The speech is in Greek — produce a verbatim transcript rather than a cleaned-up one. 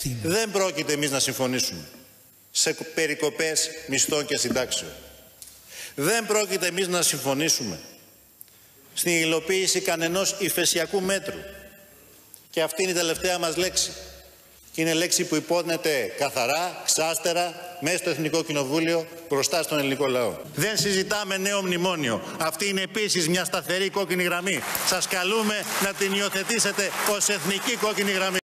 Δεν πρόκειται εμείς να συμφωνήσουμε σε περικοπές μισθών και συντάξεων. Δεν πρόκειται εμείς να συμφωνήσουμε στην υλοποίηση κανενός υφεσιακού μέτρου. Και αυτή είναι η τελευταία μας λέξη. Και είναι λέξη που υπόνεται καθαρά, ξάστερα, μέσα στο Εθνικό Κοινοβούλιο, μπροστά στον ελληνικό λαό. Δεν συζητάμε νέο μνημόνιο. Αυτή είναι επίσης μια σταθερή κόκκινη γραμμή. Σας καλούμε να την υιοθετήσετε ως εθνική κόκκινη γραμμή.